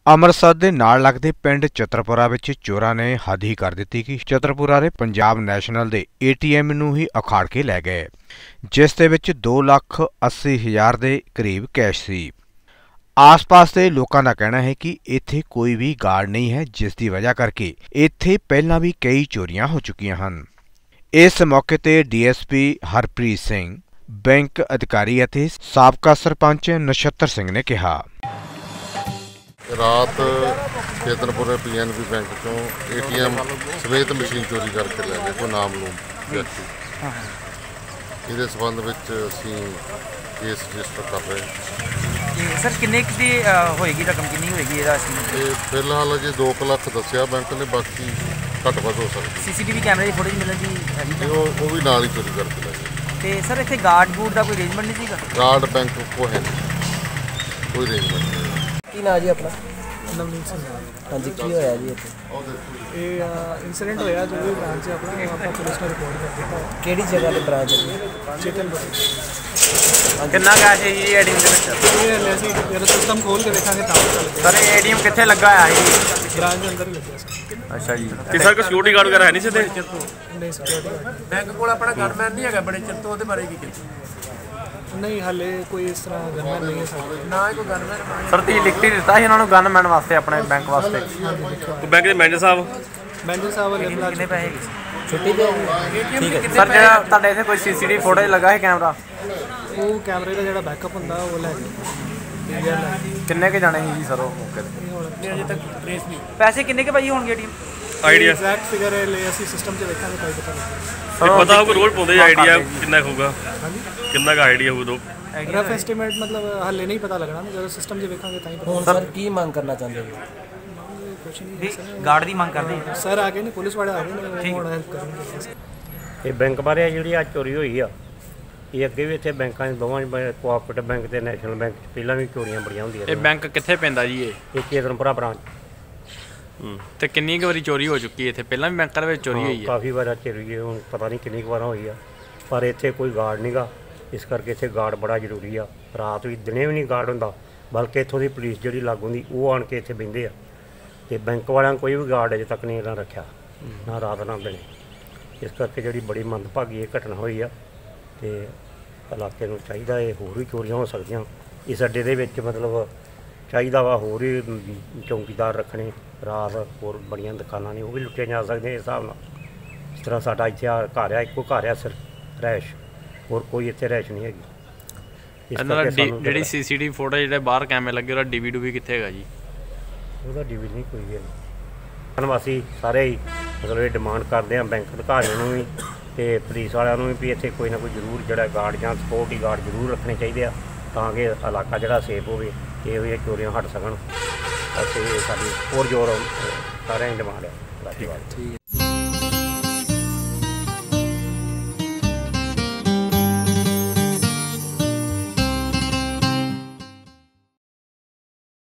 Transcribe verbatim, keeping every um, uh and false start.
ਅੰਮ੍ਰਿਤਸਰ ਦੇ ਨਾਲ ਲੱਗਦੇ ਪਿੰਡ ਚਤਰਪੁਰਾ ਵਿੱਚ ਚੋਰਾਂ ਨੇ ਹੱਦ ਹੀ ਕਰ ਦਿੱਤੀ ਕਿ ਚਤਰਪੁਰਾ ਦੇ ਪੰਜਾਬ ਨੈਸ਼ਨਲ ਦੇ ਏ ਟੀ ਐਮ ਨੂੰ ਹੀ ਉਖਾੜ ਕੇ ਲੈ ਗਏ, ਜਿਸ ਦੇ ਵਿੱਚ ਦੋ ਲੱਖ अस्सी हज़ार ਦੇ ਕਰੀਬ ਕੈਸ਼ ਸੀ। ਆਸ-ਪਾਸ ਦੇ ਲੋਕਾਂ ਦਾ ਕਹਿਣਾ ਹੈ ਕਿ ਇੱਥੇ ਕੋਈ ਵੀ ਗਾਰਡ ਨਹੀਂ ਹੈ, ਜਿਸ ਦੀ ਵਜ੍ਹਾ ਕਰਕੇ ਇੱਥੇ ਪਹਿਲਾਂ ਵੀ ਕਈ ਚੋਰੀਆਂ ਹੋ ਚੁੱਕੀਆਂ ਹਨ। ਇਸ ਮੌਕੇ ਤੇ D S P Harpreet Singh, bank अधिकारी ਅਤੇ ਸਾਬਕਾ ਸਰਪੰਚ ਨਛੱਤਰ ਸਿੰਘ ਨੇ ਕਿਹਾ, रात केतनपुरे पी एन बी बैंक चों ए टी एम समेत मशीन चोरी करके लै गए कोई नामलूम व्यक्ति। इहदे संबंध विच असीं केस रजिस्टर कर रहे। सर किन्ने दी होएगी रकम किन्नी होएगी इहदा एस्टीमेट? फिलहाल अजे दो लाख दस्सिया बैंक ने, बाकी घट वध हो सकदी। सी सी टी वी कैमरे दी फुटेज मिलण दी हैगी? वो भी नाल ही चोरी करके लै गए। ते सर इत्थे गार्ड गूड दा कोई अरेंजमेंट नहीं सीगा? गार्ड बैंक को है कोई अरेंजमेंट नहीं। की नाम जी अपना? नवनीत सिंह। हाँ जी, की होया जी इत्थे? ये इंसीडेंट होया जो भी ब्रांच है अपना ਆਪਾਂ ਪੁਲਿਸ ਨੂੰ ਰਿਪੋर्ट कर ਦਿੱਤਾ ਹੈ। ਕਿਹੜੀ ਜਗ੍ਹਾ ਤੇ ਬ੍ਰਾਂਚ ਹੈ? ਚੇਤਨਪੁਰ। ਕਿੰਨਾ ਕੈਸ਼ ਹੈ ਜੀ ਏਟੀਐਮ ਦੇ ਵਿੱਚ? ਇਹ ਲੈ ਅਸੀਂ ਜਦੋਂ ਸਿਸਟਮ ਖੋਲ ਕੇ ਦੇਖਾਂਗੇ ਤਾਂ ਪਤਾ ਲੱਗੇਗਾ। ਸਰ ਏਟੀਐਮ ਕਿੱਥੇ ਲੱਗਾ ਹੋਇਆ ਹੈ? ਬ੍ਰਾਂਚ ਦੇ ਅੰਦਰ ਹੀ ਲੱਗਿਆ ਸੀ। ਅੱਛਾ ਜੀ। ਕਿ ਸਰ ਕੋਈ ਸਿਕਿਉਰਿਟੀ ਗਾਰਡ ਵਗੈਰਾ ਹੈ ਨਹੀਂ ਸਿੱਧੇ? ਨਹੀਂ ਸਿਕਿਉਰਿਟੀ ਬੈਂਕ ਕੋਲ ਆਪਣਾ ਗਨਮੈਨ ਨਹੀਂ ਹੈਗਾ ਬੜੇ ਚਿਰ ਤੋਂ, ਉਹਦੇ ਬਾਰੇ ਕੀ ਕਹਿੰਦੇ? ਨਹੀਂ, ਹਾਲੇ ਕੋਈ ਇਸ ਤਰ੍ਹਾਂ ਗਨਮੈਨ ਨਹੀਂ ਹੈ ਸਾਡੇ ਨਾ ਹੀ ਕੋਈ ਗਨਮੈਨ। ਸਰ ਤੁਸੀਂ ਲਿਖ ਕੇ ਦਿੱਤਾ ਸੀ ਉਹਨਾਂ ਨੂੰ ਗਨਮੈਨ ਵਾਸਤੇ ਆਪਣੇ ਬੈਂਕ ਵਾਸਤੇ? ਬੈਂਕ ਦੇ ਮੈਨੇਜਰ ਸਾਹਿਬ ਮੈਨੇਜਰ ਸਾਹਿਬ ਵਾਲੇ ਕਿੰਨੇ ਪੈਸੇ ਛੁੱਟੀ ਤੇ? ਠੀਕ ਹੈ ਸਰ। ਜਿਹੜਾ ਤੁਹਾਡੇ ਇੱਥੇ ਕੋਈ ਸੀ ਸੀ ਟੀ ਵੀ ਫੋਟੋ ਲੱਗਾ ਹੈ ਕੈਮਰਾ? ਉਹ ਕੈਮਰੇ ਦਾ ਜਿਹੜਾ ਬੈਕਅਪ ਹੁੰਦਾ ਉਹ ਲੈ ਕੇ। ਕਿੰਨੇ ਕੇ ਜਾਣੇ ਸੀ ਜੀ ਸਰ ਉਹ ਮੌਕੇ ਤੇ? ਅਜੇ ਤੱਕ ਟ੍ਰੇਸ ਨਹੀਂ। ਪੈਸੇ ਕਿੰਨੇ ਕੇ ਭਾਈ ਹੋਣਗੇ ਏਟੀਐਮ? ਆਈਡੀਆ ਐਗਜ਼ੈਕਟ ਫਿਗਰ ਹੈ ਲੈ ਅਸੀਂ ਸਿਸਟਮ 'ਚ ਵੇਖਾਂਗੇ ਤਾਂ ਪਤਾ ਲੱਗੇਗਾ। ਇਹ ਪਤਾ ਹੋਊਗਾ ਰੋਜ਼ ਪਾਉਂਦੇ ਆਈਡੀਆ ਕਿੰਨਾ ਹੋਊਗਾ? ਕਿੰਨਾ ਦਾ ਆਈਡੀਆ ਹੋਊ? ਦੋ ਰਫ ਐਸਟੀਮੇਟ मतलब ਹਾਲੇ ਨਹੀਂ ਪਤਾ ਲੱਗਣਾ, ਜਦੋਂ ਸਿਸਟਮ 'ਚ ਵੇਖਾਂਗੇ ਤਾਂ ਹੀ ਪਤਾ। ਹੁਣ ਸਰ ਕੀ ਮੰਗ ਕਰਨਾ ਚਾਹੁੰਦੇ ਹੋ? ਕੁਛ ਨਹੀਂ ਸਰ, ਗਾਰਡ ਦੀ ਮੰਗ ਕਰਦੇ ਹੋ? ਸਰ ਆ ਗਏ ਨੇ, ਪੁਲਿਸ ਵਾਲੇ ਆ ਗਏ ਨੇ, ਹੁਣ ਹੈਲਪ ਕਰਨਗੇ। ਇਹ ਬੈਂਕ ਬਾਰੇ ਜਿਹੜੀ ਅੱਜ ਚੋਰੀ ਹੋਈ ਆ, ਇਹ ਅੱਗੇ ਵੀ ਇੱਥੇ ਬੈਂਕਾਂ 'ਚ ਦੋਵਾਂ 'ਚ ਕੋਆਪਰੇਟਿਵ ਬੈਂਕ ਤੇ ਨੈਸ਼ਨਲ ਬੈਂਕ 'ਚ ਪਹਿਲਾਂ ਵੀ ਚੋਰੀਆਂ ਬੜੀਆਂ ਹੁੰਦੀਆਂ। ਇਹ ਬੈਂਕ ਕਿੱਥੇ ਪੈਂਦਾ ਜੀ? ਇਹ ਇਹ ਕੇਤਨਪੁਰਾ ਬ੍ਰਾਂਚ। ਤੇ ਕਿੰਨੀ ਕੁ ਵਾਰੀ ਚੋਰੀ ਹੋ ਚੁੱਕੀ ਹੈ ਇੱਥੇ? ਪਹਿਲਾਂ ਵੀ ਬੈਂਕਾਂ ਦੇ ਵਿੱਚ ਚੋਰੀ ਹੋਈ ਹੈ? ਕਾਫੀ ਵਾਰ ਚੋਰੀ ਹੁਣ ਪਤਾ ਨਹੀਂ ਕਿੰਨੀ ਕੁ ਵਾਰਾਂ ਹੋਈ ਆ, ਪਰ ਇੱਥੇ ਕੋਈ ਗਾਰਡ ਨਹੀਂਗਾ, ਇਸ ਕਰਕੇ ਇੱਥੇ ਗਾਰਡ ਬੜਾ ਜ਼ਰੂਰੀ ਆ। ਰਾਤ ਵੀ ਦਿਨੇ ਵੀ ਨਹੀਂ ਗਾਰਡ ਹੁੰਦਾ, ਬਲਕਿ ਇੱਥੋਂ ਦੀ ਪੁਲਿਸ ਜਿਹੜੀ ਲਾਗੂ ਹੁੰਦੀ ਉਹ ਆਣ ਕੇ ਇੱਥੇ ਬਹਿੰਦੇ ਆ। ਅਤੇ ਬੈਂਕ ਵਾਲਿਆਂ ਕੋਈ ਵੀ ਗਾਰਡ ਅਜੇ ਤੱਕ ਨਹੀਂ ਇਹਨਾਂ ਰੱਖਿਆ, ਨਾ ਰਾਤ ਨਾ ਦਿਨੇ। ਇਸ ਕਰਕੇ ਜਿਹੜੀ ਬੜੀ ਮੰਦਭਾਗੀ ਇਹ ਘਟਨਾ ਹੋਈ ਆ, ਅਤੇ ਇਲਾਕੇ ਨੂੰ ਚਾਹੀਦਾ ਇਹ ਹੋਰ ਵੀ ਚੋਰੀਆਂ ਹੋ ਸਕਦੀਆਂ ਇਸ ਅੱਡੇ ਦੇ ਵਿੱਚ, ਮਤਲਬ ਚਾਹੀਦਾ ਵਾ ਹੋਰ ਵੀ ਚੌਕੀਦਾਰ ਰੱਖਣੇ ਰਾਤ। ਹੋਰ ਬੜੀਆਂ ਦੁਕਾਨਾਂ ਨੇ ਉਹ ਵੀ ਲੁੱਟੀਆਂ ਜਾ ਸਕਦੀਆਂ ਇਸ ਹਿਸਾਬ ਨਾਲ। ਇਸ ਤਰ੍ਹਾਂ ਸਾਡਾ ਇੱਥੇ ਆ ਘਰ ਆ, ਇੱਕੋ ਘਰ ਆ ਸਿਰਫ ਰੈਸ਼, ਹੋਰ ਕੋਈ ਇੱਥੇ ਰੈਸ਼ ਨਹੀਂ ਹੈਗੀ। ਇਹਨਾਂ ਦਾ ਜਿਹੜੀ ਸੀ ਸੀ ਟੀ ਵੀ ਫੋਟੋ ਜਿਹੜੇ ਬਾਹਰ ਕੈਮਰੇ ਲੱਗੇ ਉਹਦਾ ਡੀ ਵੀ ਡੂ ਵੀ ਕਿੱਥੇ ਹੈਗਾ ਜੀ? ਉਹਦਾ ਡੀ ਵੀ ਨਹੀਂ ਕੋਈ ਹੈ। ਵਾਸੀ ਸਾਰੇ ਹੀ ਮਤਲਬ ਇਹ ਡਿਮਾਂਡ ਕਰਦੇ ਆ ਬੈਂਕ ਅਧਿਕਾਰੀਆਂ ਨੂੰ ਵੀ ਅਤੇ ਪੁਲਿਸ ਵਾਲਿਆਂ ਨੂੰ ਵੀ ਇੱਥੇ ਕੋਈ ਨਾ ਕੋਈ ਜ਼ਰੂਰ ਜਿਹੜਾ ਗਾਰਡ ਜਾਂ ਸਿਕਿਉਰਟੀ ਗਾਰਡ ਜ਼ਰੂਰ ਰੱਖਣੇ ਚਾਹੀਦੇ ਆ, ਤਾਂ ਕਿ ਇਲਾਕਾ ਜਿਹੜਾ ਸੇਫ ਹੋਵੇ, ਇਹੋ ਜਿਹੀਆਂ ਚੋਰੀਆਂ ਹਟ ਸਕਣ। ਅਤੇ ਸਾਡੀ ਹੋਰ ਜ਼ੋਰ ਸਾਰਿਆਂ ਦੀ ਡਿਮਾਂਡ ਹੈ।